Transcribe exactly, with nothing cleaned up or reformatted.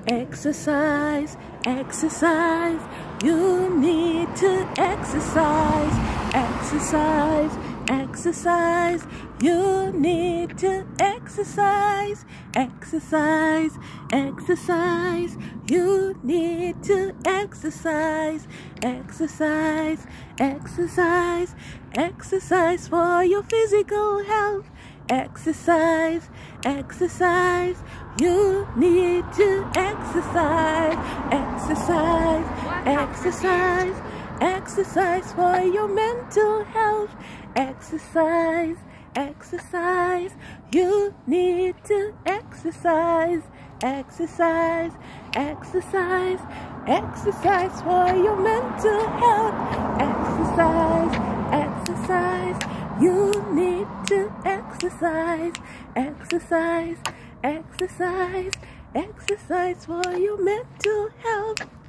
Exercise, exercise, you need to exercise. Exercise, exercise, you need to exercise. Exercise, exercise, you need to exercise. Exercise, exercise, exercise for your physical health. Exercise, exercise, you need to exercise. Exercise, exercise, exercise for your mental health. Exercise, exercise, you need to exercise. Exercise, exercise, exercise for your mental health. Exercise, exercise, you need to exercise. Exercise, exercise, exercise for your mental health.